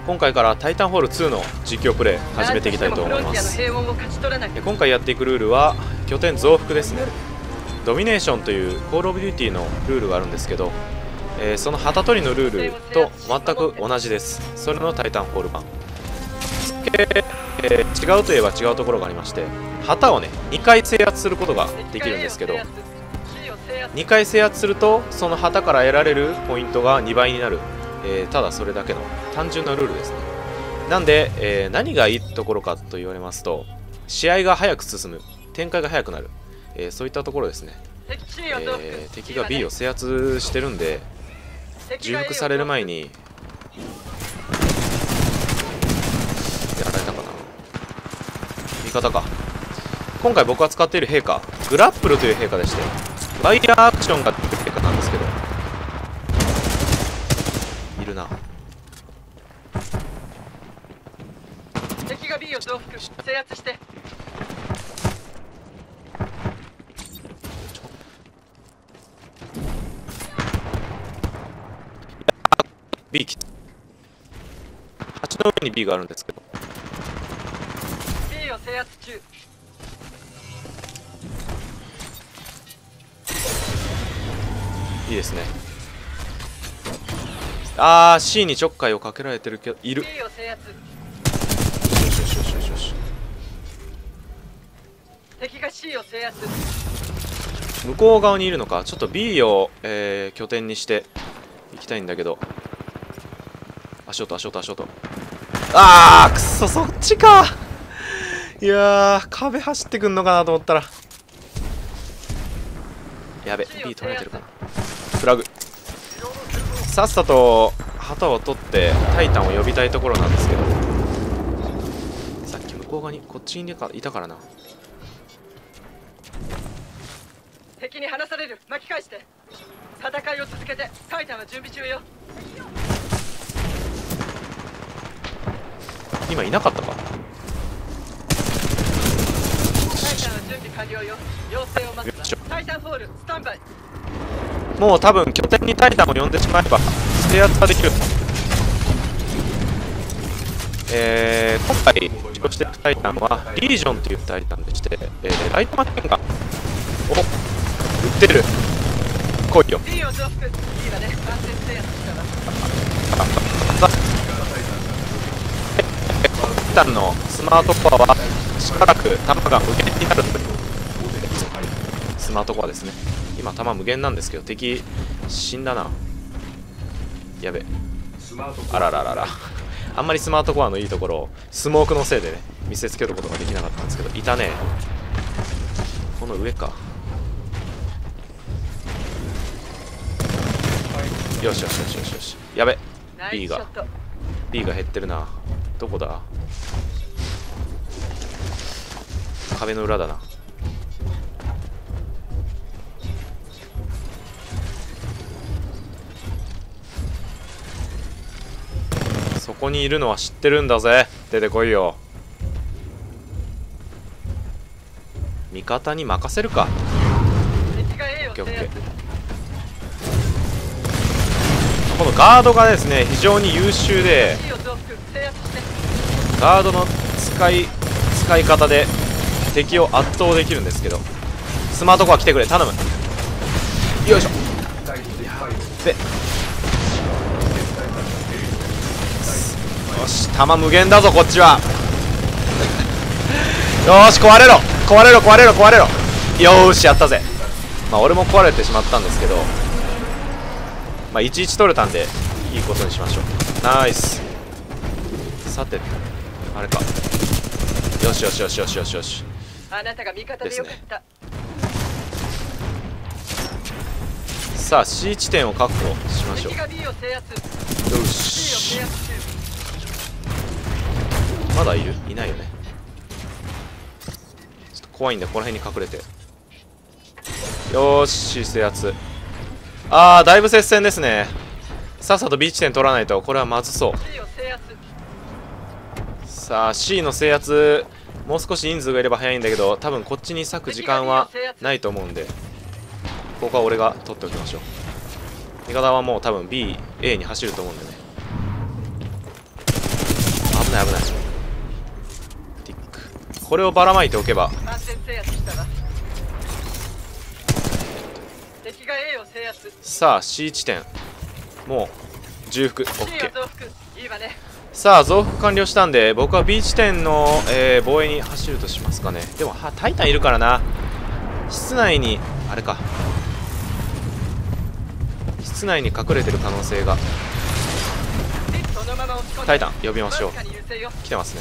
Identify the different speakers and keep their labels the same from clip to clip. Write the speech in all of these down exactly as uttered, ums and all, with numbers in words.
Speaker 1: 今回からタイタンホールツーの実況プレイ始めていきたいと思います。今回やっていくルールは拠点増幅ですね。ドミネーションというコールオブデューティーのルールがあるんですけど、えー、その旗取りのルールと全く同じです。それのタイタンホール版、えー、違うといえば違うところがありまして、旗をねにかい制圧することができるんですけど、にかい制圧するとその旗から得られるポイントがにばいになる、えー、ただそれだけの単純なルールですね。なんで、えー、何がいいところかと言われますと、試合が早く進む、展開が早くなる、えー、そういったところですね。えー、敵が B を制圧してるんで、重複される前にやられたかな。味方か。今回僕が使っている陛下、グラップルという陛下でして、ワイヤーアクションができる陛下なんですけど、いるな。
Speaker 2: 敵が B を増幅、制圧して。
Speaker 1: B き橋の上に B があるんですけど、
Speaker 2: B を制圧中。
Speaker 1: いいですね。あー C にちょっかいをかけられてるけど、いる。
Speaker 2: B を制圧。
Speaker 1: よしよしよしよしよし。
Speaker 2: 敵が C を制圧。
Speaker 1: 向こう側にいるのか。ちょっと B を、えー、拠点にしていきたいんだけど、足音足音足音。あーくそ、そっちか。いやー、壁走ってくんのかなと思ったら、やべ、 B 取られてるかな。フラグ。さっさと旗を取ってタイタンを呼びたいところなんですけど、さっき向こう側にこっちにいたからな。
Speaker 2: 敵に離される。巻き返して。戦いを続けて。タイタンは準備中よ。
Speaker 1: 今いなかったか。
Speaker 2: タイタンは準備完了よ。要請を待つ。タイタンホールスタンバイ。
Speaker 1: もう多分拠点にタイタンを呼んでしまえば制圧ができる。えー、今回使用しているタイタンはリージョンというタイタンでして、えー、ライトマシンガンを撃ってる。来いよ。
Speaker 2: B を増幅。B はね、完全制圧したわ。
Speaker 1: タイタンのスマートコアはしばらく弾が無限になるという。スマートコアですね。今弾無限なんですけど、敵死んだな。やべ、あらららら。あんまりスマートコアのいいところをスモークのせいでね見せつけることができなかったんですけど、いたね。この上か。よしよしよしよしよし。やべ、 B が B が減ってるな。どこだ。壁の裏だな。そこにいるのは知ってるんだぜ。出てこいよ。味方に任せるか。オッケーオッケー。このガードがですね非常に優秀で、ガードの使い使い方で敵を圧倒できるんですけど、スマートコア来てくれ頼む。よいしょ。で、よし、弾無限だぞこっちは。よーし、壊れろ壊れろ壊れろ壊れろ。よーし、やったぜ。まあ俺も壊れてしまったんですけど、まあいちいち取れたんでいいことにしましょう。ナイス。さてあれか。よしよしよしよしよしよし。
Speaker 2: あなたが味方でよかった。
Speaker 1: さあ C 地点を確保しましょう。よし。まだいる？いないよね。ちょっと怖いんでこの辺に隠れて。よーし、制圧。あー、だいぶ接戦ですね。さっさと B 地点取らないとこれはまずそう。さあ C の制圧、もう少し人数がいれば早いんだけど、多分こっちに割く時間はないと思うんで、ここは俺が取っておきましょう。味方はもう多分 B、A に走ると思うんでね。 ない危ない。ティック、これをばらまいておけば。
Speaker 2: 完全制圧したわ。敵が A を制圧。
Speaker 1: さあ C 地点もう重複
Speaker 2: C を
Speaker 1: OK。
Speaker 2: 増幅いいわね。
Speaker 1: さあ増幅完了したんで、僕は B 地点の、えー防衛に走るとしますかね。でもはタイタンいるからな。室内にあれか、室内に隠れてる可能性が。
Speaker 2: そのまま押し込んで
Speaker 1: タイタン呼びましょう。
Speaker 2: わずかに優勢よ。
Speaker 1: 来てますね。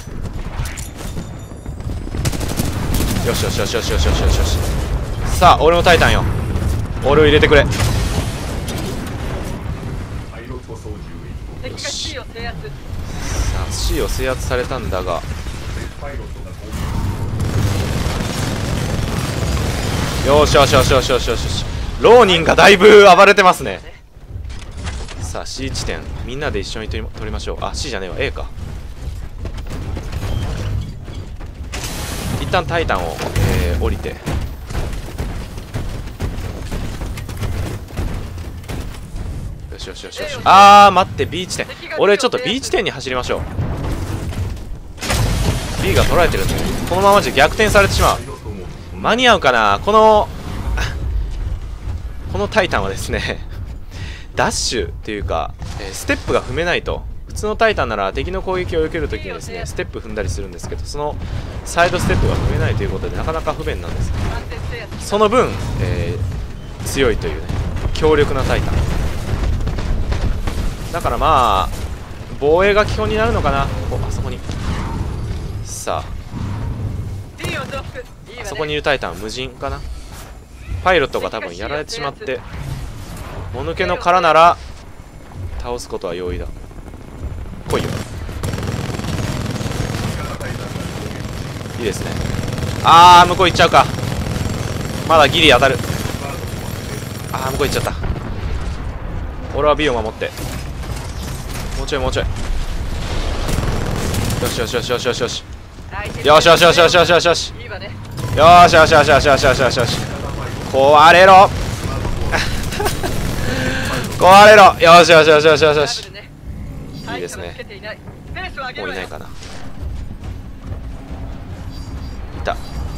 Speaker 1: よしよしよしよしよしよしよしよし。さあ俺のタイタンよ、俺を入れてくれ。
Speaker 2: 敵が C を制圧。
Speaker 1: さあ C を制圧されたんだが、よしよしよしよしよしよしよし。浪人がだいぶ暴れてますね。さあ C 地点みんなで一緒に取り取りましょう。あ C じゃねえわ A か。一旦タイタンを、えー降りて、よしよしよしよし。あー待って B 地点、俺ちょっと B 地点に走りましょう。 B が取られてるんで、このままじゃ逆転されてしまう。間に合うかな。このこのタイタンはですねダッシュっていうか、えーステップが踏めないと。普通のタイタンなら敵の攻撃を受けるときにですねステップ踏んだりするんですけど、そのサイドステップが踏めないということでなかなか不便なんです。
Speaker 2: 完全制圧。
Speaker 1: その分、えー強いというね強力なタイタンだから、まあ防衛が基本になるのかな。ここあそこに、さ
Speaker 2: B を増幅いいわね。
Speaker 1: ああそこにいるタイタンは無人かな。パイロットが多分やられてしまって、もぬけの殻なら倒すことは容易だ。来いよ。いいですね。あー向こう行っちゃうか。まだギリ当たる。あー向こう行っちゃった。俺は B を守って、もうちょいもうちょい。よしよしよしよしよしよしよしよしよしよしよしよしよし
Speaker 2: いいわね。
Speaker 1: よしよしよしよしよしよしよしよし壊れろ壊れろ。よしよしよしよしよしよし。いいですね。もういないかな。いた。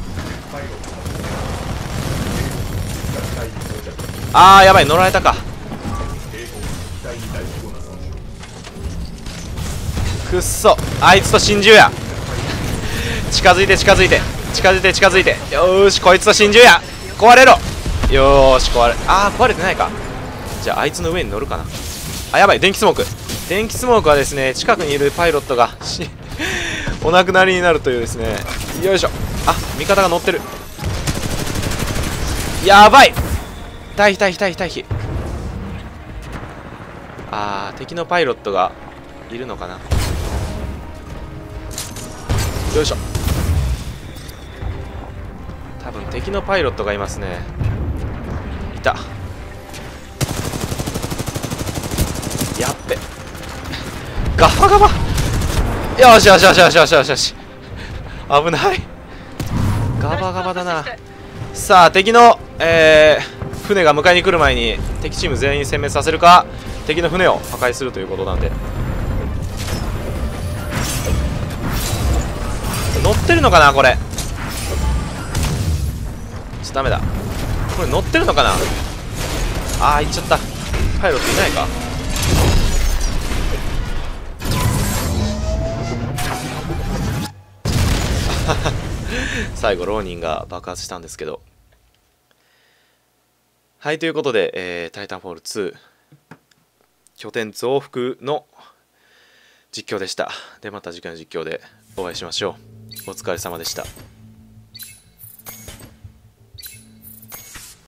Speaker 1: あーやばい、乗られたか。くっそ、あいつと心中や。近づいて近づいて近づいて近づいて。よーしこいつと心中や。壊れろ。よーし壊れ、あー壊れてないか。じゃああいつの上に乗るかな。あやばい、電気スモーク。電気スモークはですね近くにいるパイロットがお亡くなりになるというですね。よいしょ。あ味方が乗ってる。やばい、退避退避退避退避。あー敵のパイロットがいるのかな。よいしょ。多分敵のパイロットがいますね。いた。やっべ、ガバガバ。よしよしよしよしよしよしよし。危ない、ガバガバだな。さあ敵の、えー、船が迎えに来る前に敵チーム全員殲滅させるか、敵の船を破壊するということなんで。乗ってるのかなこれ。ちょっとダメだ、これ乗ってるのかな。あー行っちゃった。パイロットいないか。最後浪人が爆発したんですけど。はいということで、えー、タイタンフォールツー拠点増幅の実況でした。でまた次回の実況でお会いしましょう。お疲れ様でした。